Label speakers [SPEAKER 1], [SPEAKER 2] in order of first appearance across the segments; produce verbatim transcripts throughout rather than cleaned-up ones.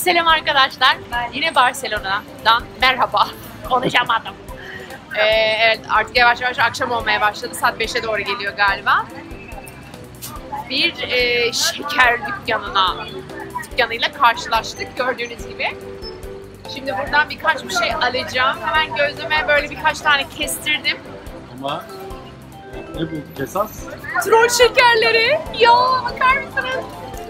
[SPEAKER 1] Selam arkadaşlar. Yine Barcelona'dan merhaba. Konuşamadım. Ee, evet, artık yavaş yavaş akşam olmaya başladı. Saat beşe doğru geliyor galiba. Bir e, şeker dükkanına dükkanıyla karşılaştık gördüğünüz gibi. Şimdi buradan birkaç bir şey alacağım. Hemen gözüme böyle birkaç tane kestirdim.
[SPEAKER 2] Ama ne bu esas?
[SPEAKER 1] Troll şekerleri. Ya bakar mısınız?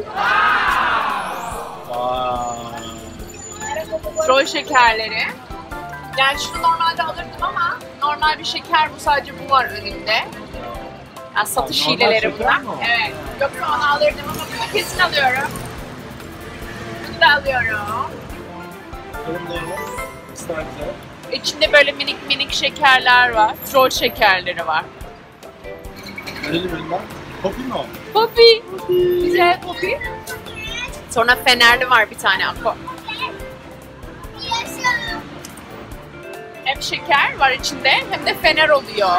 [SPEAKER 2] Aa.
[SPEAKER 1] Troll şekerleri. Yani şunu normalde alırdım ama normal bir şeker bu, sadece bu var önünde. Yani satış
[SPEAKER 2] Normal
[SPEAKER 1] hileleri
[SPEAKER 2] şeker
[SPEAKER 1] bunlar.
[SPEAKER 2] mi o?
[SPEAKER 1] Evet. Yoksa onu alırdım ama bunu kesin alıyorum. Bunu da alıyorum.
[SPEAKER 2] Benim de var. İstersen.
[SPEAKER 1] İçinde böyle minik minik şekerler var. Troll şekerleri var.
[SPEAKER 2] Verelim elinden. Kopi mi o?
[SPEAKER 1] Poppy. Güzel Poppy. Sonra fenerli var bir tane Ako. Hem şeker var içinde hem de fener oluyor.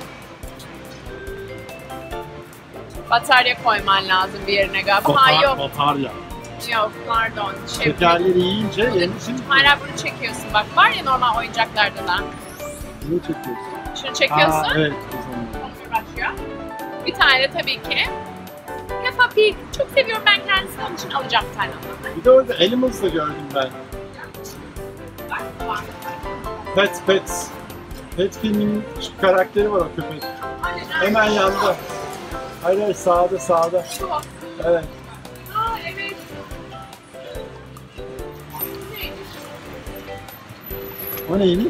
[SPEAKER 1] Batarya koyman lazım bir yerine galiba. Ha
[SPEAKER 2] Batar,
[SPEAKER 1] yok.
[SPEAKER 2] batarya.
[SPEAKER 1] Yok pardon. Şey,
[SPEAKER 2] Şekerleri yiyince yemişsin.
[SPEAKER 1] hala bunu çekiyorsun bak. Var ya normal oyuncaklarda da.
[SPEAKER 2] Bunu çekiyorsun.
[SPEAKER 1] Şunu çekiyorsun.
[SPEAKER 2] Aa, evet. o zaman.
[SPEAKER 1] Başlıyor. Bir tane de tabii ki Peppa Pig. Çok seviyorum ben kendisini, onun için alacağım bir tane.
[SPEAKER 2] Bir de orada Animals'da gördüm ben. Pets, Pets. Pet filminin karakteri var o köpek. Hemen yanında. Hayır hayır sağda sağda.
[SPEAKER 1] Şu.
[SPEAKER 2] Evet.
[SPEAKER 1] Aa evet.
[SPEAKER 2] O neymiş?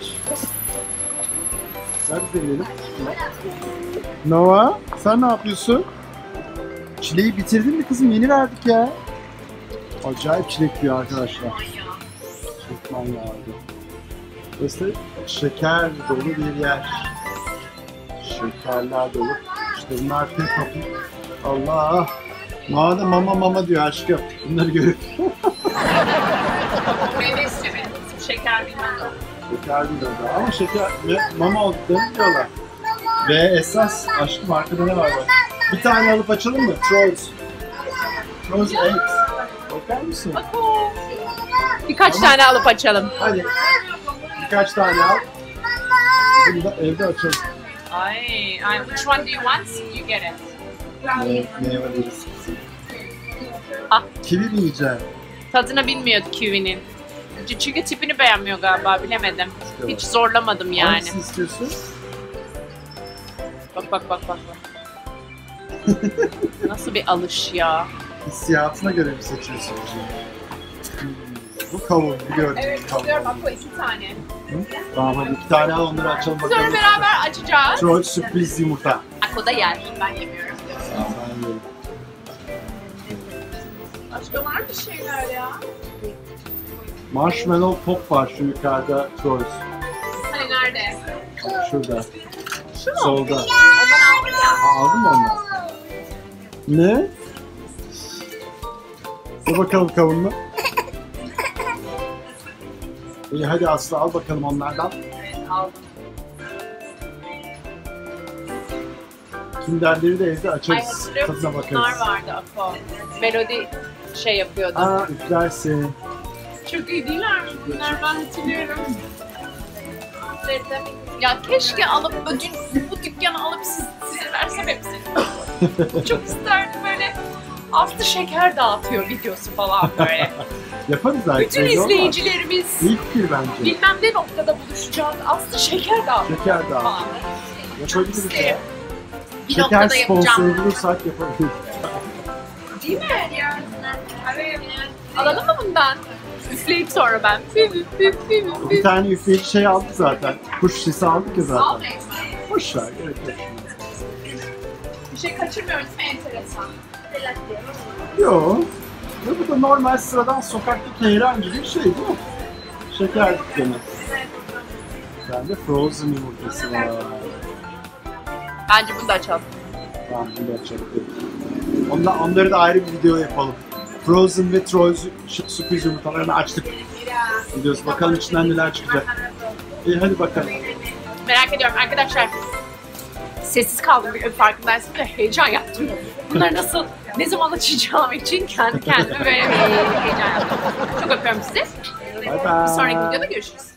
[SPEAKER 2] Ver bize gidelim. Noah, sen ne yapıyorsun? Çileği bitirdin mi kızım? Yeni verdik ya. Acayip çilek diyor arkadaşlar. Çok manyağıydı. Burası şeker dolu bir yer. Şekerler dolu. İşte bunlar Peppa Pig. Allah! Noah da mama mama diyor aşkım. Bunları görüp.
[SPEAKER 1] Meyve istemi. Şeker bilmem ne.
[SPEAKER 2] Şeker değil orada ama şeker ve mama olduklarını diyorlar. Ve esas aşkım arkada ne var bak. Bir tane alıp açalım mı? Trolls. Trolls eggs. Bakar mısın?
[SPEAKER 1] Ako. Birkaç
[SPEAKER 2] Ama-
[SPEAKER 1] tane alıp açalım.
[SPEAKER 2] Hadi. Birkaç tane al. Bunu da evde açalım.
[SPEAKER 1] Ay, ay, which one do you want? You get it.
[SPEAKER 2] Ne, meyve deriz.
[SPEAKER 1] Ah.
[SPEAKER 2] Kivi mi yiyeceksin?
[SPEAKER 1] Tadını bilmiyordu kiwinin. Çünkü tipini beğenmiyor galiba, bilemedim.
[SPEAKER 2] İşte
[SPEAKER 1] Hiç zorlamadım yani.
[SPEAKER 2] Hangisini istiyorsun?
[SPEAKER 1] Bak bak bak bak. bak. Nasıl bir alış ya.
[SPEAKER 2] Hissiyatına göre mi seçiyorsun? Hmm, bu kavun biliyorum.
[SPEAKER 1] Evet,
[SPEAKER 2] kavun.
[SPEAKER 1] istiyorum bak bu iki tane.
[SPEAKER 2] Hı? Tamam hadi iki tane al onları açalım
[SPEAKER 1] Sonra
[SPEAKER 2] bakalım.
[SPEAKER 1] beraber açacağız.
[SPEAKER 2] Troll sürpriz yumurta.
[SPEAKER 1] Ako da yer, ben yemiyorum.
[SPEAKER 2] Ben yiyorum.
[SPEAKER 1] Başka var mı şeyler ya?
[SPEAKER 2] Marshmallow pop var şu yukarıda Trolls.
[SPEAKER 1] Hani nerede?
[SPEAKER 2] Şurada.
[SPEAKER 1] Şu mu?
[SPEAKER 2] Solda.
[SPEAKER 1] Ondan aldım ya.
[SPEAKER 2] Aa, aldın mı ondan? Ne? Dur bakalım kavunlu. İyi hadi Aslı al bakalım onlardan.
[SPEAKER 1] Evet aldım.
[SPEAKER 2] Kinderleri de evde
[SPEAKER 1] Ay
[SPEAKER 2] açarız.
[SPEAKER 1] hatırlıyor
[SPEAKER 2] Tadına
[SPEAKER 1] musun? Bunlar
[SPEAKER 2] bakarız.
[SPEAKER 1] vardı Ako. Melodi şey yapıyordu.
[SPEAKER 2] Aa üflersin.
[SPEAKER 1] Çok iyi değiller mi bunlar? Ben hatırlıyorum. Dedim. Ya keşke alıp ödün bu dükkanı alıp siz, size versem hepsini. Çok isterdim böyle. Aslı şeker dağıtıyor videosu falan böyle.
[SPEAKER 2] Yaparız zaten.
[SPEAKER 1] Bütün izleyicilerimiz
[SPEAKER 2] İyi fikir bence.
[SPEAKER 1] bilmem ne noktada buluşacağız. Aslı şeker dağıtıyor
[SPEAKER 2] Şeker dağıt.
[SPEAKER 1] falan.
[SPEAKER 2] Yapabiliriz ya.
[SPEAKER 1] isterim. Bir
[SPEAKER 2] Şeker
[SPEAKER 1] noktada
[SPEAKER 2] sponsoru
[SPEAKER 1] yapacağım.
[SPEAKER 2] bulursak yapabiliriz.
[SPEAKER 1] Değil mi? Alalım mı bundan? Üfleyip sonra ben.
[SPEAKER 2] Bir tane üfleyici şey aldık zaten. Kuş sesi aldık ya zaten.
[SPEAKER 1] Almayayım mı?
[SPEAKER 2] Boş ver, gerek yok.
[SPEAKER 1] Bir şey kaçırmıyoruz mu? Enteresan.
[SPEAKER 2] Yok. Ve bu da normal sıradan sokaktaki herhangi bir şey değil mi? Şeker dükkanı. Bende frozen yumurtası var.
[SPEAKER 1] Bence bunu da açalım.
[SPEAKER 2] Tamam bunu da açalım. Ondan, onları da ayrı bir video yapalım. Frozen ve Trolls sürpriz yumurtalarını açtık. Gidiyoruz bakalım içinden neler çıkacak. İyi hadi bakalım.
[SPEAKER 1] Merak ediyorum arkadaşlar. sessiz kaldım bir farkındaysın ve heyecan yaptım. Bunları nasıl, ne zaman açacağım için kendi kendime böyle bir heyecan yaptım. Çok öpüyorum sizi.
[SPEAKER 2] Bye bye.
[SPEAKER 1] Bir sonraki videoda görüşürüz.